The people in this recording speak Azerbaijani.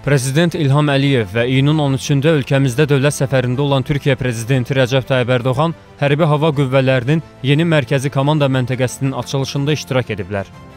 Prezident İlham Əliyev və iyunun 13-də ölkəmizdə dövlət səfərində olan Türkiyə Prezidenti Rəcəb Tayyib Ərdoğan Hərbi Hava Qüvvələrinin yeni mərkəzi komanda məntəqəsinin açılışında iştirak ediblər.